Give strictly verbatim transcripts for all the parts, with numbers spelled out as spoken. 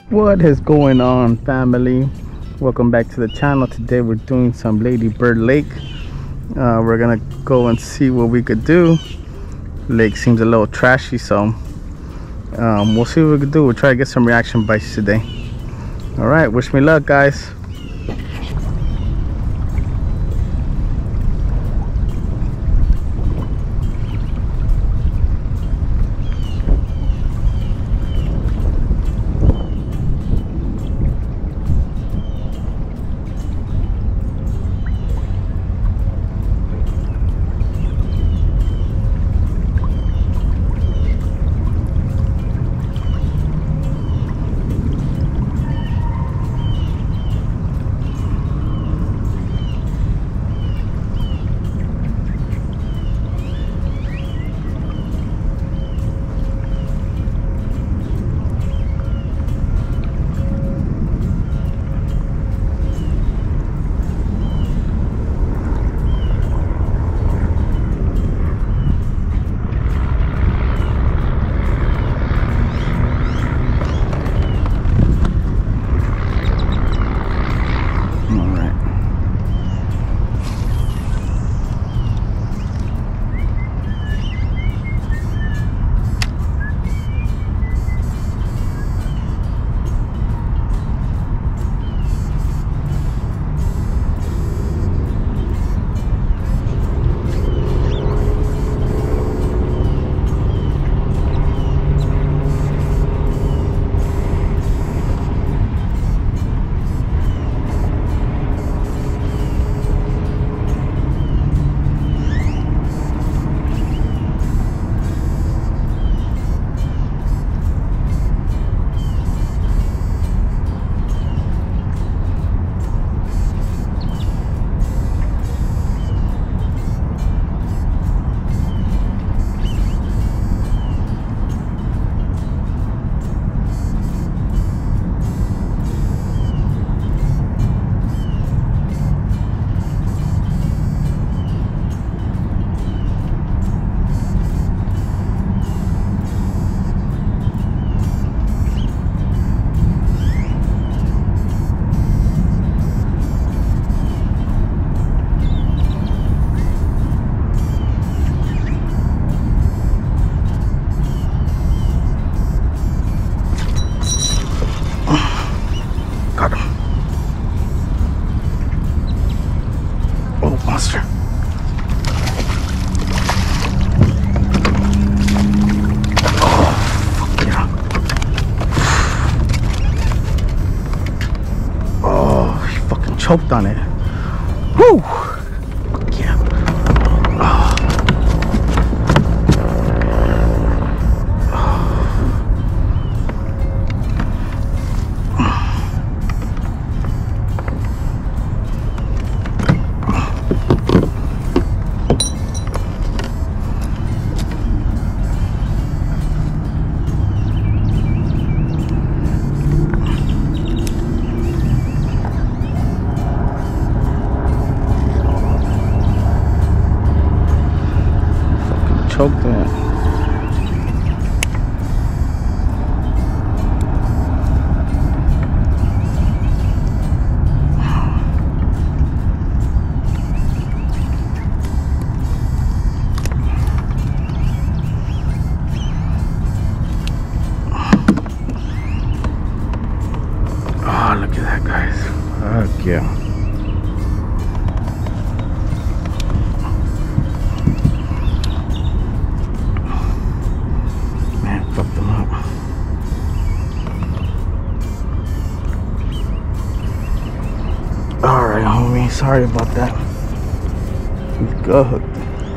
What is going on, family? Welcome back to the channel. Today we're doing some Lady Bird Lake. Uh, we're gonna go and see what we could do. Lake seems a little trashy, so um, we'll see what we could do. We'll try to get some reaction bites today. All right, wish me luck, guys. Got him. Oh, monster. Oh, fuck yeah. Oh, he fucking choked on it. Woo! Fuck yeah. Oh. Choked it. Oh, look at that, guys. Fuck yeah. Alright, homie, sorry about that. He's good hooked.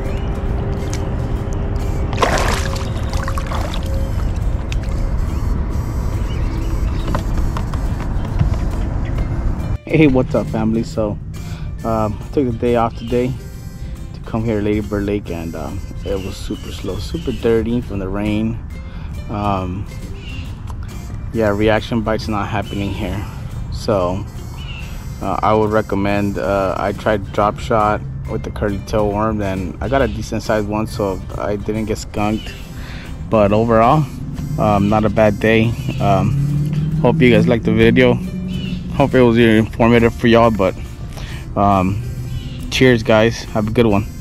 Hey, what's up, family? So um, I took the day off today to come here to Lady Bird Lake, and um, it was super slow, super dirty from the rain. Um, yeah, reaction bites not happening here, so uh, I would recommend. uh, I tried drop shot with the curly tail worm, and I got a decent sized one, so I didn't get skunked. But overall, um, not a bad day. um, Hope you guys liked the video. Hope it was informative for y'all. But um, cheers, guys. Have a good one.